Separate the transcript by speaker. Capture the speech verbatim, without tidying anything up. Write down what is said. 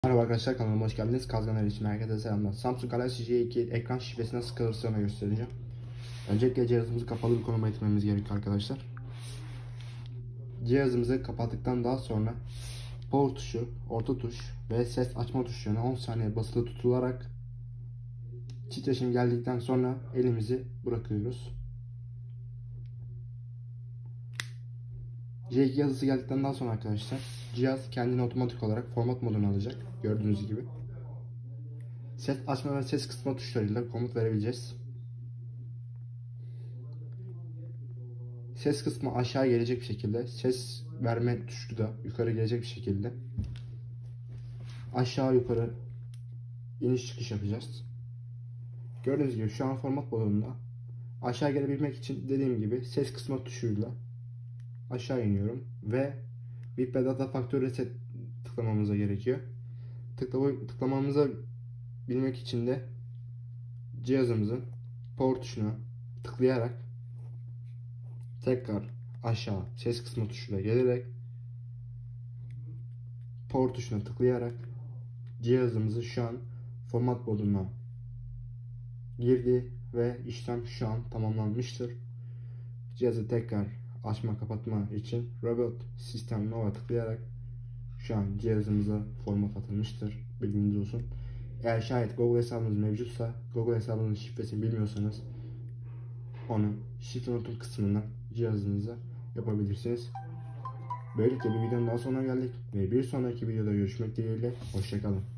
Speaker 1: Merhaba arkadaşlar, kanalıma hoş geldiniz. Kazganer için herkese selamlar. Samsung Galaxy J iki ekran şifresi nasıl kırılacağını göstereceğim. Öncelikle cihazımızı kapalı bir konuma getirmemiz gerekiyor arkadaşlar. Cihazımızı kapattıktan daha sonra power tuşu, orta tuş ve ses açma tuşlarına on saniye basılı tutularak titreşim geldikten sonra elimizi bırakıyoruz. J iki yazısı geldikten daha sonra arkadaşlar cihaz kendini otomatik olarak format moduna alacak. Gördüğünüz gibi. Ses açma ve ses kısma tuşlarıyla komut verebileceğiz. Ses kısmı aşağı gelecek bir şekilde, ses verme tuşu da yukarı gelecek bir şekilde aşağı yukarı iniş çıkış yapacağız. Gördüğünüz gibi şu an format modunda. Aşağı gelebilmek için dediğim gibi ses kısma tuşuyla aşağı iniyorum ve Bip ve Data Factory Reset tıklamamıza gerekiyor. Tıklama, tıklamamıza bilmek için de cihazımızın power tuşuna tıklayarak tekrar aşağı ses kısmı tuşuyla gelerek power tuşuna tıklayarak cihazımızı şu an format moduna girdi ve işlem şu an tamamlanmıştır. Cihazı tekrar açma kapatma için Reboot System Nova tıklayarak şu an cihazımıza format atılmıştır. Bilginiz olsun. Eğer şayet Google hesabınız mevcutsa, Google hesabınızın şifresini bilmiyorsanız onu şifre unutum kısmından cihazınıza yapabilirsiniz. Böylelikle bir videonun daha sonuna geldik ve bir sonraki videoda görüşmek dileğiyle. Hoşça kalın.